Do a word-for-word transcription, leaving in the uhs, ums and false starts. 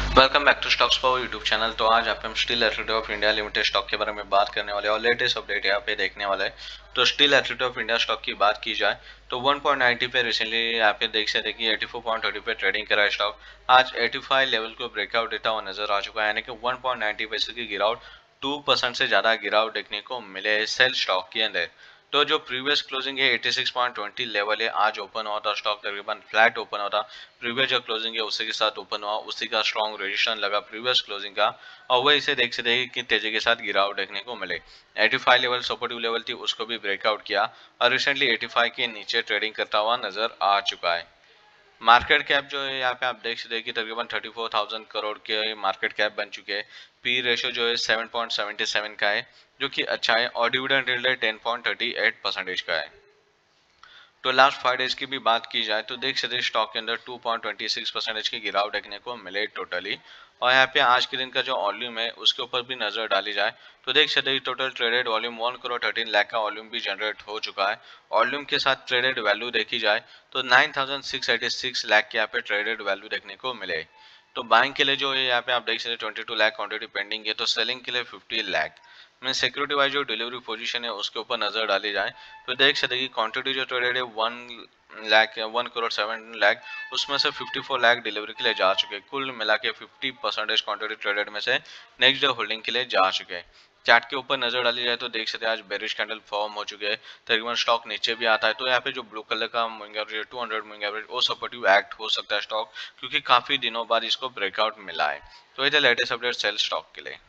Welcome back to stocks power YouTube channel. तो आज आप हम steel authority of India limited stock के बारे में बात करने वाले और लेटेस्ट अपडेट यहाँ पे देखने वाले हैं। तो steel authority of India stock की बात की जाए तो वन पॉइंट नाइंटी पे रिसेंटली यहाँ पे देख सकते हैं कि एटी फोर पॉइंट थर्टी पे ट्रेडिंग करा है स्टॉक। आज एटी फाइव लेवल को ब्रेकआउट देता हुआ नजर आ चुका है, यानी कि वन पॉइंट नाइंटी पैसे की गिरावट, टू परसेंट से ज्यादा गिरावट देखने को मिले सेल स्टॉक के अंदर। तो जो प्रीवियस क्लोजिंग है eighty six point two zero level है, आज ओपन हुआ था स्टॉक तकरीबन फ्लैट ओपन हुआ था। प्रीवियस जो क्लोजिंग है उसी के साथ ओपन हुआ, उसी का स्ट्रॉन्ग रेजिस्टेंस लगा प्रीवियस क्लोजिंग का, और वह इसे देख सकते हैं कि तेजी के साथ गिरावट देखने को मिले। Eighty five level supportive level थी, उसको भी ब्रेकआउट किया और रिसेंटली एटी फाइव के नीचे ट्रेडिंग करता हुआ नजर आ चुका है। मार्केट कैप जो है यहाँ पे आप देख सकते हैं कि तकरीबन थर्टी फोर थाउजेंड करोड़ के मार्केट कैप बन चुके हैं। पी रेशियो जो है सेवन पॉइंट सेवन सेवन का है, जो कि अच्छा है, और डिविडेंड यील्ड है ten point thirty eight percentage का है। तो लास्ट फाइव डेज की भी बात की जाए तो देख सकते हैं स्टॉक के अंदर two point two six percentage की गिरावट देखने को मिले टोटली। और यहाँ पे आज के दिन का जो वॉल्यूम है उसके ऊपर भी नजर डाली जाए तो देख सकते हैं total traded volume one crore thirteen lakh का वॉल्यूम भी जनरेट हो चुका है। वॉल्यूम के साथ ट्रेडेड वैल्यू देखी जाए तो nine thousand six eighty six lakh के यहाँ पे ट्रेडेड वैल्यू देखने को मिले। तो बाइंग के लिए जो है यहाँ पे आप देख सकते हैं twenty two lakh quantity pending है, तो सेलिंग के लिए फिफ्टी लाख में सिक्योरिटी वाइज जो डिलीवरी पोजीशन है उसके ऊपर नजर डाली जाए तो देख सकते हैं कि क्वांटिटी जो ट्रेडेड है one lakh one crore seven lakh, उसमें से फिफ्टी फोर लाख डिलीवरी के लिए जा चुके हैं। कुल मिला के फिफ्टी परसेंटेज क्वांटिटी ट्रेडेड में से नेक्स्ट डे होल्डिंग के लिए जा चुके हैं। चार्ट के ऊपर नजर डाली जाए तो देख सकते हैं आज बेरिश कैंडल फॉर्म हो चुके हैं, तकरीबन स्टॉक नीचे भी आता है। तो यहाँ पे जो ब्लू कलर का moving average two hundred moving average वो सपोर्टिव एक्ट हो सकता है स्टॉक, क्योंकि काफी दिनों बाद इसको ब्रेकआउट मिला है। तो ये थे लेटेस्ट अपडेट सेल स्टॉक के लिए।